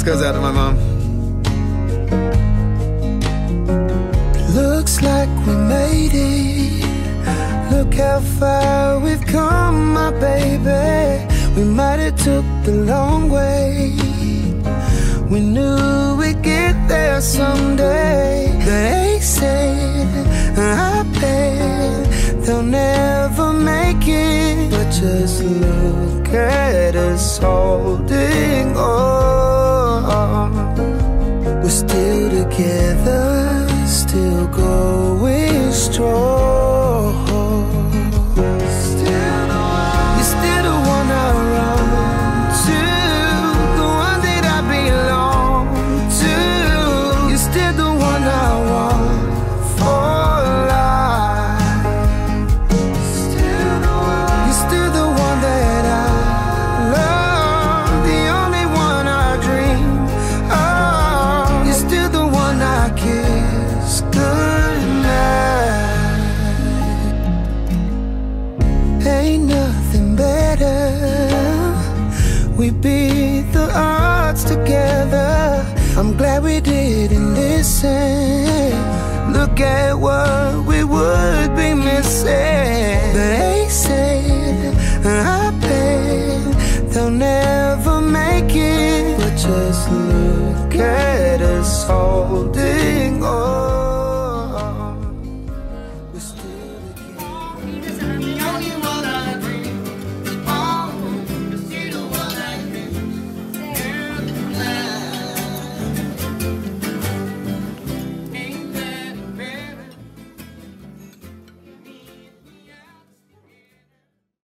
goes out to my mom. Looks like we made it. Look how far we've come, my baby. We might have took the long way. We knew we'd get there someday. They said, I bet they'll never make it. But just look at us holding on. We're still together, still going strong. You're still the one I run to, the one that I belong to. You're still the one I want for life. You're still the one that I love, the only one I dream of. You're still the one I kiss goodnight. Ain't nothing better. We beat the odds together. I'm glad we didn't listen. Look at what we would be missing. They said, I bet they'll never make it. But just look at us holding